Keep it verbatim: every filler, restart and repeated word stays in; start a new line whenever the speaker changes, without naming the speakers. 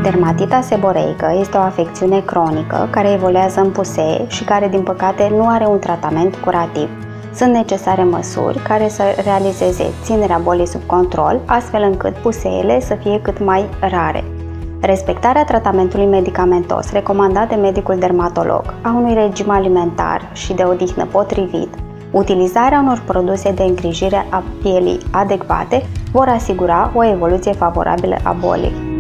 Dermatita seboreică este o afecțiune cronică care evoluează în pusee și care, din păcate, nu are un tratament curativ. Sunt necesare măsuri care să realizeze ținerea bolii sub control, astfel încât puseele să fie cât mai rare. Respectarea tratamentului medicamentos recomandat de medicul dermatolog, a unui regim alimentar și de odihnă potrivit, utilizarea unor produse de îngrijire a pielii adecvate vor asigura o evoluție favorabilă a bolii.